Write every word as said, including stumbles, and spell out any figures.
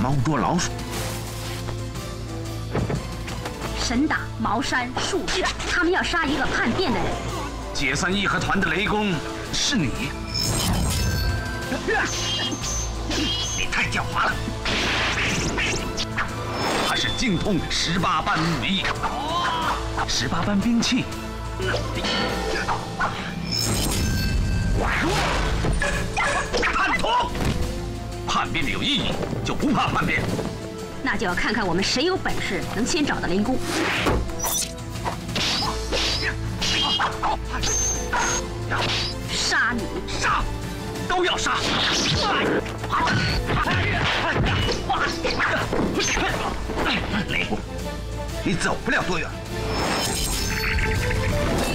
猫捉老鼠。 神打、茅山、术士，他们要杀一个叛变的人。 解散义和团的雷公是你。 你太狡猾了。 他是精通十八般武艺，十八般兵器。叛徒！叛变的有意义，就不怕叛变。 那就要看看我们谁有本事能先找到灵姑。杀你！ 杀！都要杀！ 雷公，你走不了多远。